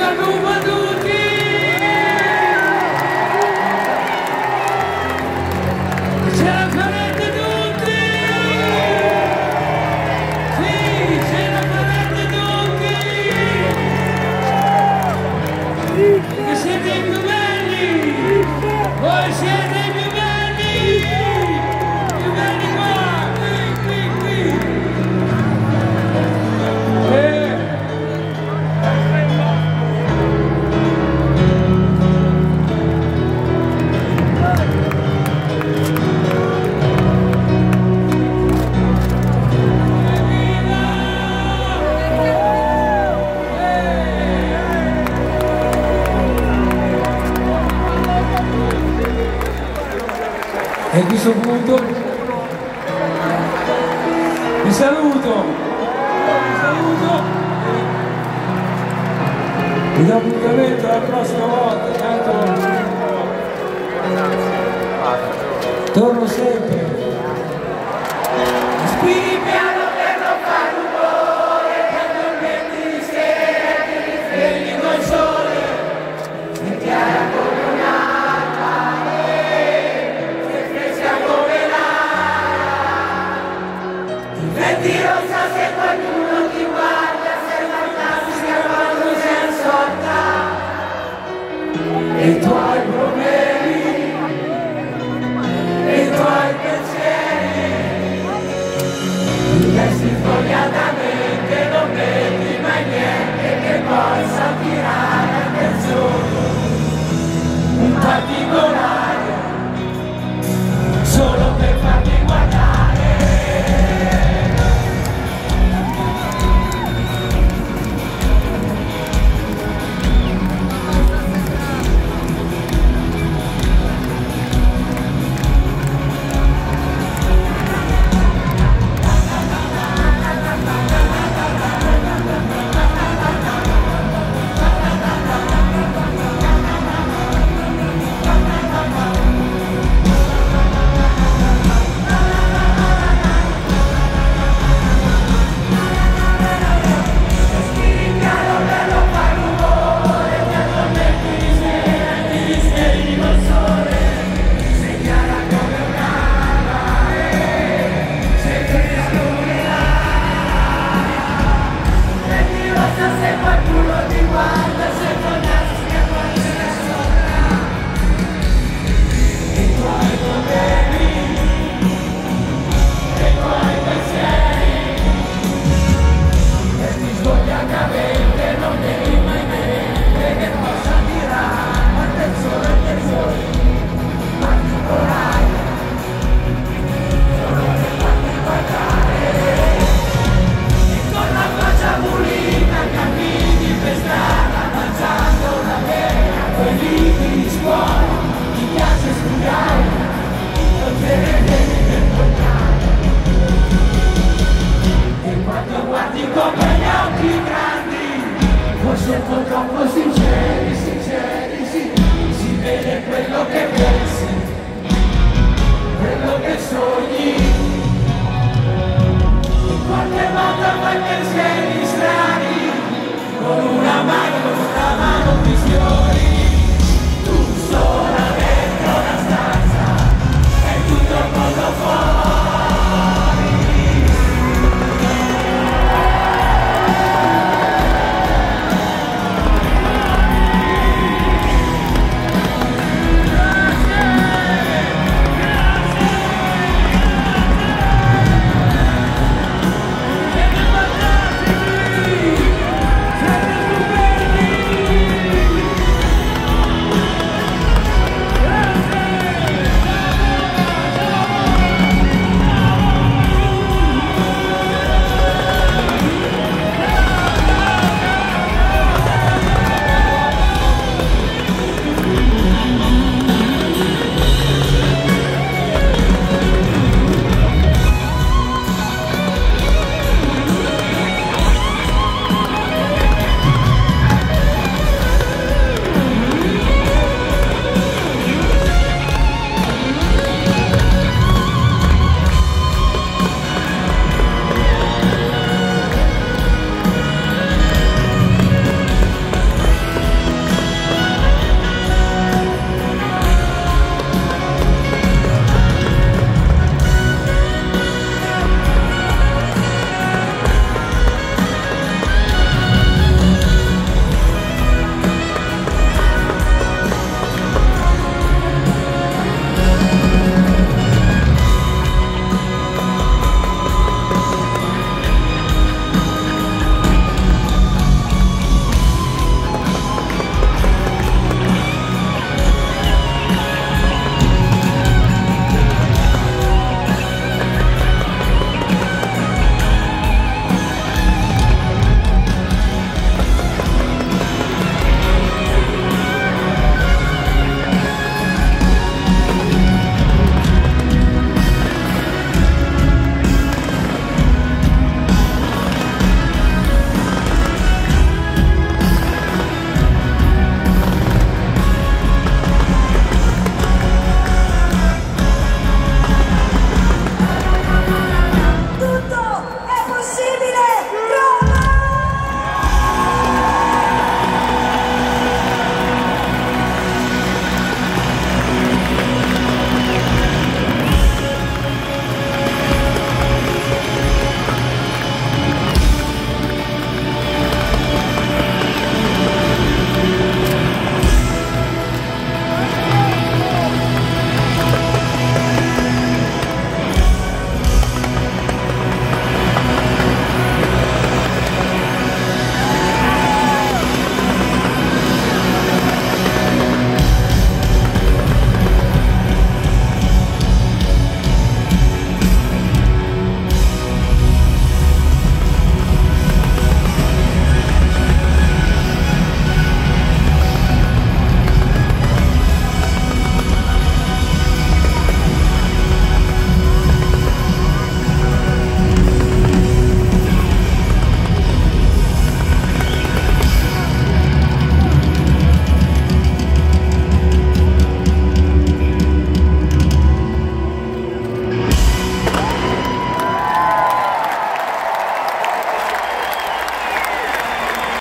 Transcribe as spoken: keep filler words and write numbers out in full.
E a questo punto vi saluto, vi saluto, vi do appuntamento la prossima volta, tanto torno sempre. Respiri piano per non far rumore, quando dormi di sera ti risvegli col sole, sei chiara come un'alba, sei fresca come l'aria, diventi rossa se qualcuno ti guarda, sei fantastica quando sei assorta, e i tuoi problemi, e i tuoi pensieri, resti sfogliatamente, non vedi mai niente che possa tirare attenzione, un particolare, solo per farti guardare. Siamo troppo sinceri, sinceri, sì, si vede quello che pensi, quello che sogni, quante volte fai pensieri.